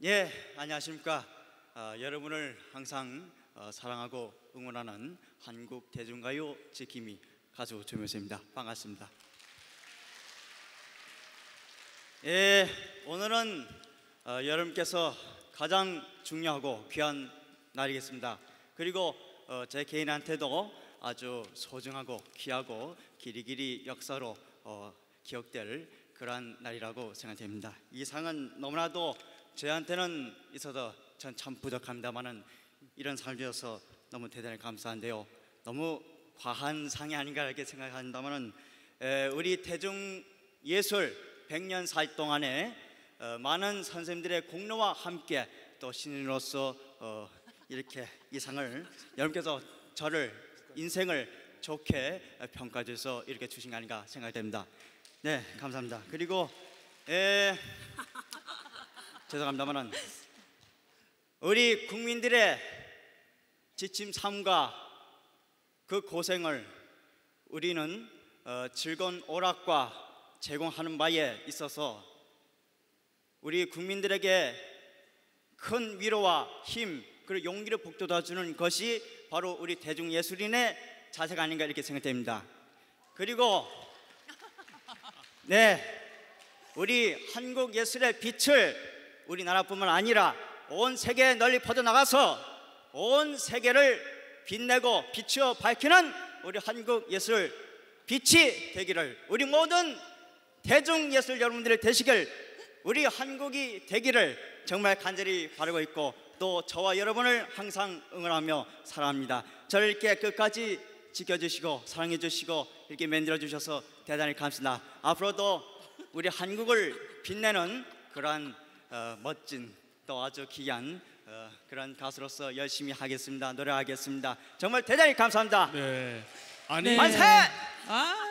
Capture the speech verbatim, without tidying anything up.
예, 안녕하십니까. 어, 여러분을 항상 어, 사랑하고 응원하는 한국 대중가요 지킴이 가수 조명수입니다. 반갑습니다. 예, 오늘은 어, 여러분께서 가장 중요하고 귀한 날이겠습니다. 그리고 어, 제 개인한테도 아주 소중하고 귀하고 길이길이 역사로 어, 기억될 그러한 날이라고 생각됩니다. 이 상은 너무나도 저한테는 있어서 전 참 부족합니다만은 이런 상을 주셔서 너무 대단히 감사한데요. 너무 과한 상이 아닌가 이렇게 생각한다면은 우리 대중 예술 백 년 살 동안에 어, 많은 선생님들의 공로와 함께 또 신인으로서 어, 이렇게 이 상을 여러분께서 저를 인생을 좋게 평가해 주셔서 이렇게 주신 게 아닌가 생각됩니다. 네, 감사합니다. 그리고 에, 죄송합니다만은 우리 국민들의 지침 삶과 그 고생을 우리는 어, 즐거운 오락과 제공하는 바에 있어서 우리 국민들에게 큰 위로와 힘 그리고 용기를 북돋아주는 것이 바로 우리 대중예술인의 자세가 아닌가 이렇게 생각됩니다. 그리고 네, 우리 한국 예술의 빛을 우리나라뿐만 아니라 온 세계에 널리 퍼져나가서 온 세계를 빛내고 비추어 밝히는 우리 한국 예술 빛이 되기를, 우리 모든 대중예술 여러분들이 되시길, 우리 한국이 되기를 정말 간절히 바라고 있고 또 저와 여러분을 항상 응원하며 사랑합니다. 저를 이렇게 끝까지 지켜주시고 사랑해 주시고 이렇게 만들어 주셔서 대단히 감사합니다. 앞으로도 우리 한국을 빛내는 그러한 어, 멋진 또 아주 귀한 어, 그런 가수로서 열심히 하겠습니다. 노래하겠습니다. 정말 대단히 감사합니다. 네. 아니 만세! 아